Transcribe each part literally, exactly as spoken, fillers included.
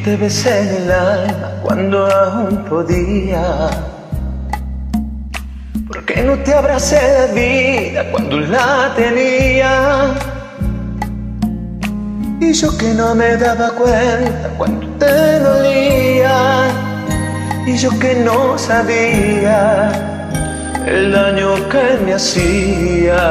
te besé en el alma cuando aún podía? ¿Por qué no te abracé de vida cuando la tenía? Y yo que no me daba cuenta cuando te dolía, y yo que no sabía el daño que me hacía.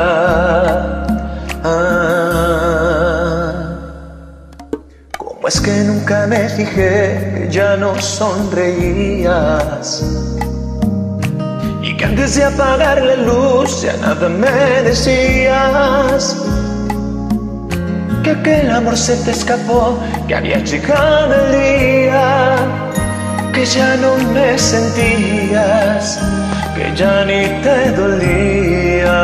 Ah, ¿cómo es que nunca me fijé que ya no sonreías? Y que antes de apagar la luz ya nada me decías. Que aquel amor se te escapó, que había llegado el día, que ya no me sentías, que ya ni te dolía.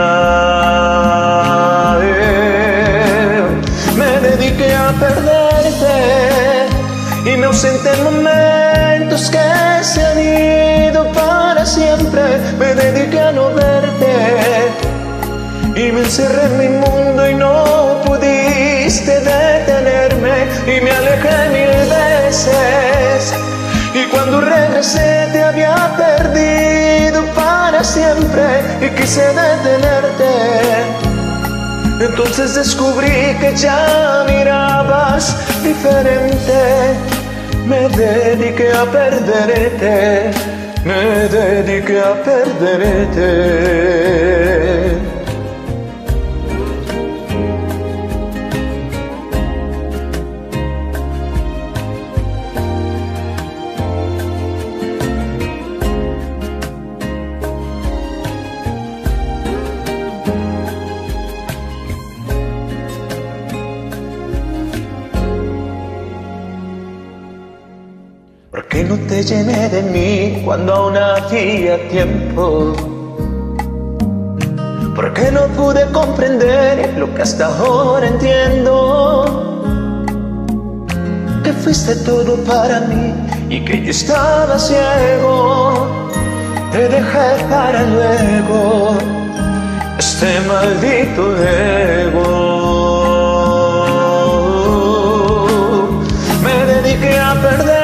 Eh, me dediqué a perderte y me ausenté en momentos que se han ido para siempre. Me dediqué a no verte y me encerré en mi mundo y no pudiste detenerme, y me alejé mil veces, y cuando regresé te había perdido para siempre y quise detenerte. Entonces descubrí que ya mirabas diferente. Me dediqué a perderte, me dediqué a perderte. ¿Por qué no te llené de mí cuando aún había tiempo? ¿Por qué no pude comprender lo que hasta ahora entiendo? Que fuiste todo para mí y que yo estaba ciego. Te dejé para luego este maldito ego. Me dediqué a perder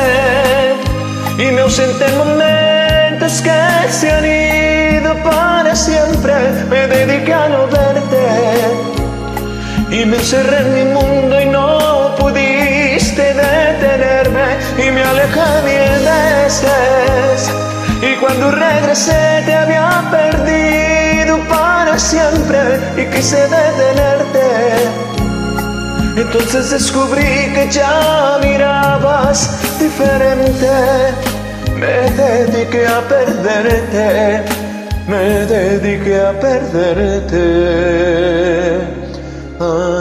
y me ausenté en momentos que se han ido para siempre. Me dediqué a no verte y me encerré en mi mundo y no pudiste detenerme, y me alejé mil veces, y cuando regresé te había perdido para siempre y quise detenerte. Entonces descubrí que ya mirabas diferente. Me dediqué a perderte, me dediqué a perderte. Ah.